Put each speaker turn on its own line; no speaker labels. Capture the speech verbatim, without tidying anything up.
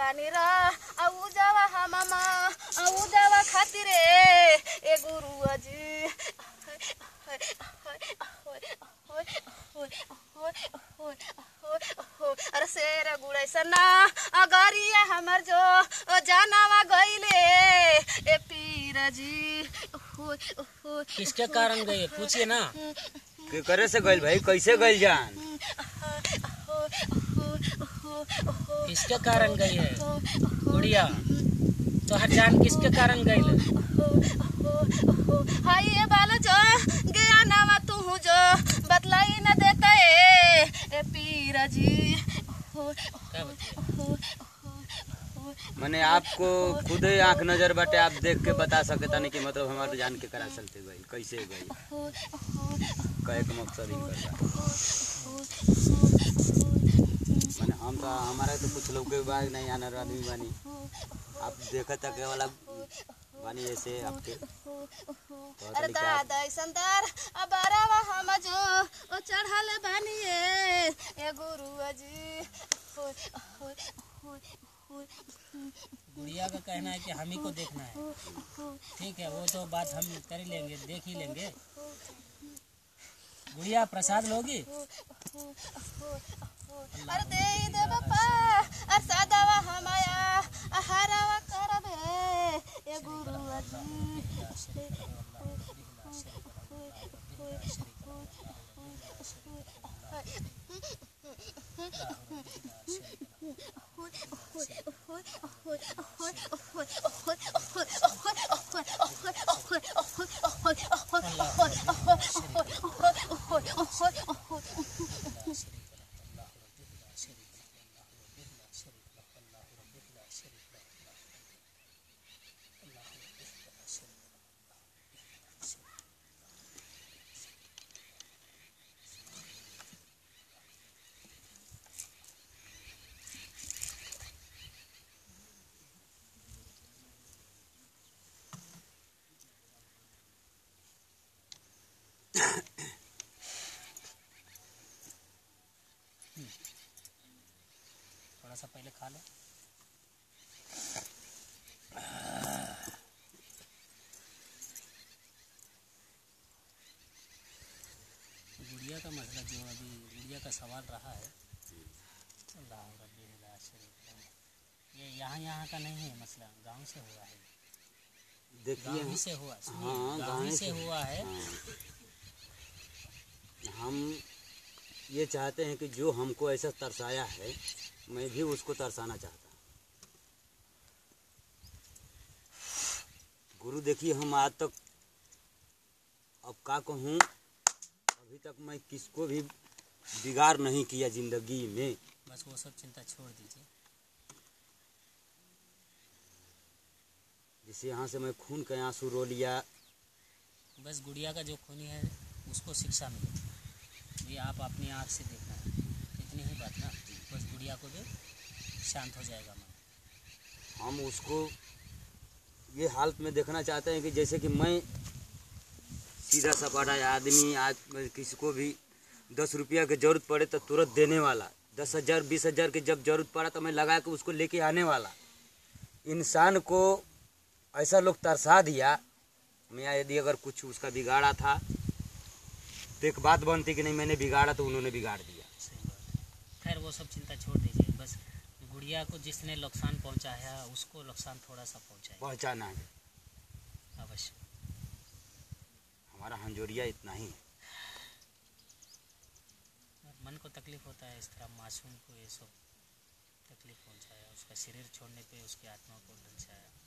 बानी रा आउ जावा हमामा आउ जावा खातिर ए गुरु जी अरे शेर गुड़ैसना अगरिया हमर जो जानवा गईले ए पीर जी।
किसके कारण गए पूछिए ना।
के करे से गइल भाई, कैसे गइल जान?
किसके कारण गई है गुड़िया? तो हर जान किसके कारण गई है?
हाय ये बाला जो गया नामा तू जो बतलाई न देता है ए पीर जी।
मैंने आपको खुद ही आंख नजर बाटे, आप देख के बता सके था नहीं कि मतलब हमारे जान के करा चलते गई कैसे गई, कहे का मकसद ही कर मैंने हम तो हमारा तो कुछ लोग के बाग नहीं आना आदमी बानी, आप देखा तक वाला बानी ऐसे आपके।
अरे दादा संतार अब आरावा हम जो ओ चढ़ाले बानी ए गुरु जी।
गुड़िया का कहना है कि हम ही को देखना है, ठीक है वो तो बात हम कर ही लेंगे, देख ही लेंगे। गुड़िया प्रसाद लोगी?
अरे दे दे बापा अरे सादावा हमाया हरावा करबे ए गुरु जी।
थोड़ा सा पहले खा लो। गुड़िया का मसला जो अभी गुड़िया का सवाल रहा है, ये यहाँ यहाँ का नहीं है मसला, गांव से हुआ है।
देखिए
गांव से हुआ,
हाँ
गांव से हुआ है।
हाँ। हम ये चाहते हैं कि जो हमको ऐसा तरसाया है मैं भी उसको तरसाना चाहता हूँ। गुरु देखिए हम आज तक अब का कहूँ, अभी तक मैं किसको भी बिगाड़ नहीं किया जिंदगी में।
बस वो सब चिंता छोड़ दीजिए।
जिसे यहाँ से मैं खून के आंसू रो लिया,
बस गुड़िया का जो खूनी है उसको शिक्षा मिले, ये आप अपनी आँख से देखना है, इतनी ही बात ना। बस गुड़िया को जो शांत हो जाएगा मन।
हम उसको ये हालत में देखना चाहते हैं कि जैसे कि मैं सीधा सपाटा आदमी, आज किसी को भी दस रुपया की जरूरत पड़े तो तुरंत देने वाला, दस हज़ार बीस हज़ार की जब जरूरत पड़ा तो मैं लगा के उसको लेके आने वाला इंसान को ऐसा लोग तरसा दिया। मैं यदि अगर कुछ उसका बिगाड़ा था तो एक बात बनती कि नहीं मैंने बिगाड़ा तो उन्होंने बिगाड़ दिया।
खैर वो सब चिंता छोड़ दीजिए, बस गुड़िया को जिसने नुकसान पहुंचाया उसको नुकसान थोड़ा सा पहुंचाए,
पहुंचाना है
अवश्य।
हमारा हंजोरिया इतना ही है।
मन को तकलीफ होता है इस तरह मासूम को ये सब तकलीफ पहुंचाया, उसका शरीर छोड़ने पे उसकी आत्मा को दर्शाया।